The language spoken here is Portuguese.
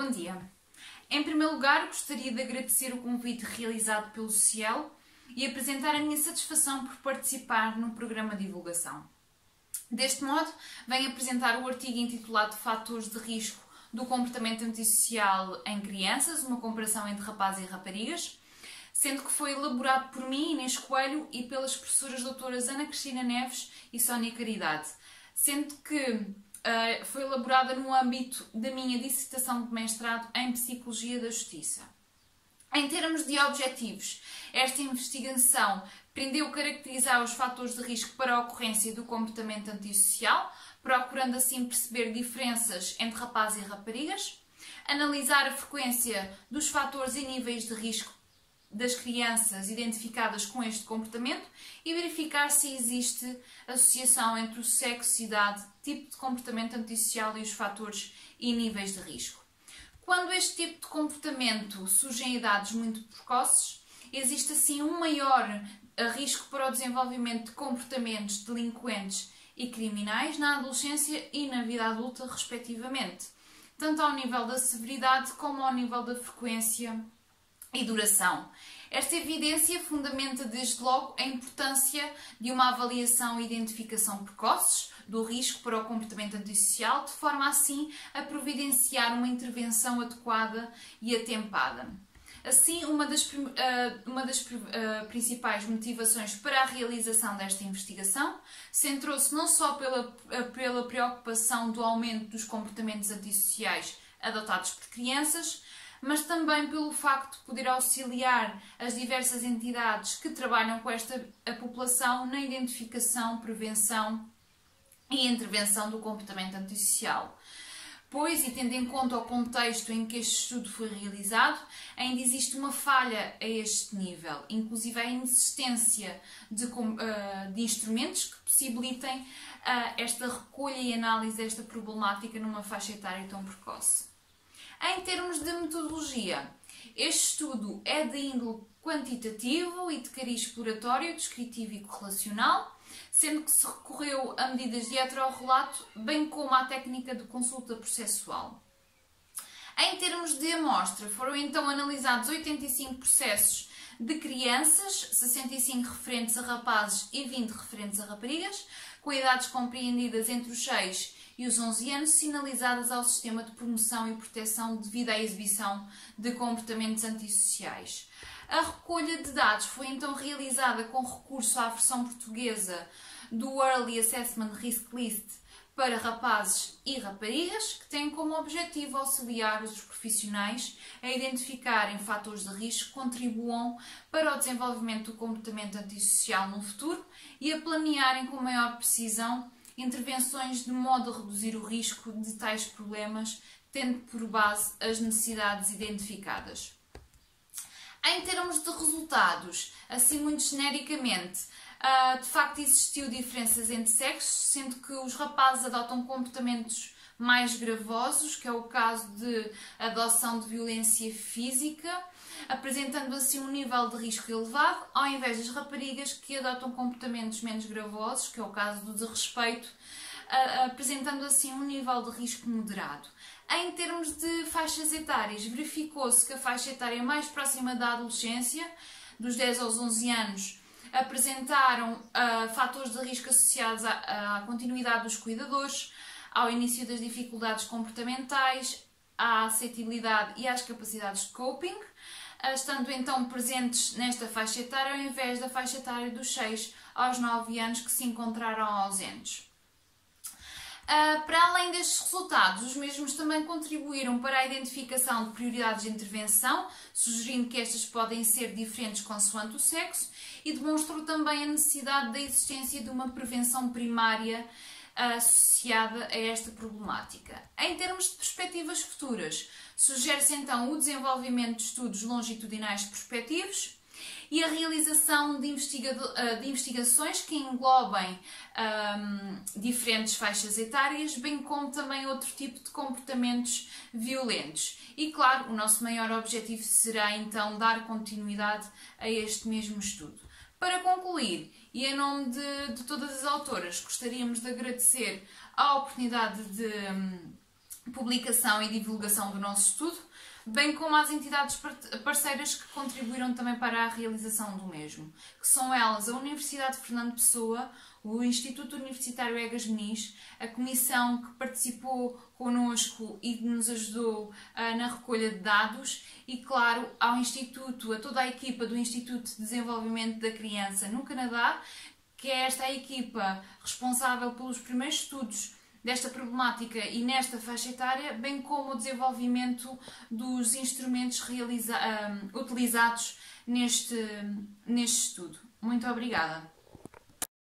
Bom dia. Em primeiro lugar, gostaria de agradecer o convite realizado pelo Cielo e apresentar a minha satisfação por participar no programa de divulgação. Deste modo, venho apresentar o artigo intitulado Fatores de Risco do Comportamento Antissocial em Crianças, uma comparação entre rapazes e raparigas, sendo que foi elaborado por mim, Inês Coelho, e pelas professoras doutoras Ana Cristina Neves e Sónia Caridade, sendo que foi elaborada no âmbito da minha dissertação de mestrado em Psicologia da Justiça. Em termos de objetivos, esta investigação pretendeu caracterizar os fatores de risco para a ocorrência do comportamento antissocial, procurando assim perceber diferenças entre rapazes e raparigas, analisar a frequência dos fatores e níveis de risco das crianças identificadas com este comportamento e verificar se existe associação entre o sexo, idade, tipo de comportamento antissocial e os fatores e níveis de risco. Quando este tipo de comportamento surge em idades muito precoces, existe assim um maior risco para o desenvolvimento de comportamentos delinquentes e criminais na adolescência e na vida adulta, respectivamente, tanto ao nível da severidade como ao nível da frequência e duração. Esta evidência fundamenta desde logo a importância de uma avaliação e identificação precoces do risco para o comportamento antissocial, de forma assim a providenciar uma intervenção adequada e atempada. Assim, uma das principais motivações para a realização desta investigação centrou-se não só pela preocupação do aumento dos comportamentos antissociais adotados por crianças, mas também pelo facto de poder auxiliar as diversas entidades que trabalham com a população na identificação, prevenção e intervenção do comportamento antissocial. Pois, e tendo em conta o contexto em que este estudo foi realizado, ainda existe uma falha a este nível, inclusive a inexistência de instrumentos que possibilitem esta recolha e análise desta problemática numa faixa etária tão precoce. Em termos de metodologia, este estudo é de índole quantitativo e de cariz exploratório, descritivo e correlacional, sendo que se recorreu a medidas de heterorrelato, bem como à técnica de consulta processual. Em termos de amostra, foram então analisados 85 processos de crianças, 65 referentes a rapazes e 20 referentes a raparigas, com idades compreendidas entre os 6 e os 11 anos, sinalizadas ao sistema de promoção e proteção devido à exibição de comportamentos antissociais. A recolha de dados foi então realizada com recurso à versão portuguesa do Early Assessment Risk List para rapazes e raparigas, que tem como objetivo auxiliar os profissionais a identificarem fatores de risco que contribuam para o desenvolvimento do comportamento antissocial no futuro e a planearem com maior precisão intervenções de modo a reduzir o risco de tais problemas, tendo por base as necessidades identificadas. Em termos de resultados, assim muito genericamente, de facto existiu diferenças entre sexos, sendo que os rapazes adotam comportamentos mais gravosos, que é o caso de adoção de violência física, apresentando assim um nível de risco elevado, ao invés das raparigas que adotam comportamentos menos gravosos, que é o caso do desrespeito, apresentando assim um nível de risco moderado. Em termos de faixas etárias, verificou-se que a faixa etária mais próxima da adolescência, dos 10 aos 11 anos, apresentaram fatores de risco associados à continuidade dos cuidadores, ao início das dificuldades comportamentais, à aceitabilidade e às capacidades de coping, estando então presentes nesta faixa etária ao invés da faixa etária dos 6 aos 9 anos que se encontraram ausentes. Para além destes resultados, os mesmos também contribuíram para a identificação de prioridades de intervenção, sugerindo que estas podem ser diferentes consoante o sexo, e demonstrou também a necessidade da existência de uma prevenção primária associada a esta problemática. Em termos de perspectivas futuras, sugere-se então o desenvolvimento de estudos longitudinais prospectivos e a realização de investigações que englobem diferentes faixas etárias, bem como também outro tipo de comportamentos violentos. E claro, o nosso maior objetivo será então dar continuidade a este mesmo estudo. Para concluir, e em nome de todas as autoras, gostaríamos de agradecer a oportunidade publicação e divulgação do nosso estudo, bem como às entidades parceiras que contribuíram também para a realização do mesmo, que são elas a Universidade de Fernando Pessoa, o Instituto Universitário Egas Meniz, a comissão que participou connosco e que nos ajudou na recolha de dados e, claro, ao Instituto, a toda a equipa do Instituto de Desenvolvimento da Criança no Canadá, que é esta a equipa responsável pelos primeiros estudos desta problemática e nesta faixa etária, bem como o desenvolvimento dos instrumentos utilizados neste estudo. Muito obrigada!